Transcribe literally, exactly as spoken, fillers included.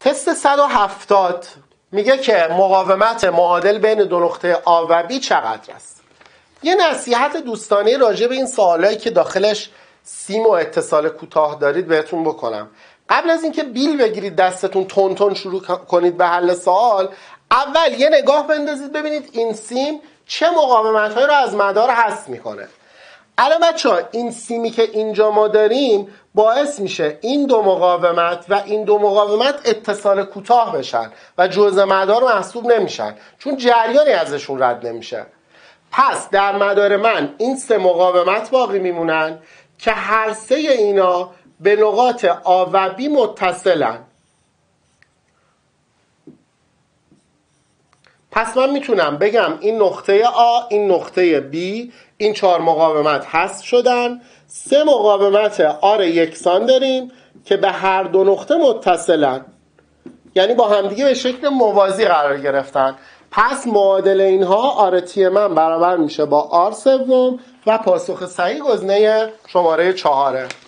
تست صد و هفتاد میگه که مقاومت معادل بین دو نقطه A و B چقدر است. یه نصیحت دوستانه راجع به این سوالایی که داخلش سیم و اتصال کوتاه دارید بهتون بکنم. قبل از اینکه بیل بگیرید دستتون تون تون شروع کنید به حل سوال، اول یه نگاه بندازید ببینید این سیم چه مقاومت‌هایی رو از مدار حذف میکنه. الان بچه‌ها این سیمی که اینجا ما داریم باعث میشه این دو مقاومت و این دو مقاومت اتصال کوتاه بشن و جزء مدار محسوب نمیشن چون جریانی ازشون رد نمیشه. پس در مدار من این سه مقاومت باقی میمونن که هر سه اینا به نقاط A و B متصلن. پس من میتونم بگم این نقطه A، این نقطه B، این چهار مقاومت حذف شدن، سه مقاومت آر یکسان داریم که به هر دو نقطه متصلن، یعنی با همدیگه به شکل موازی قرار گرفتن. پس معادل اینها آر تی من برابر میشه با آر سوم و پاسخ صحیح گزینه شماره چهاره.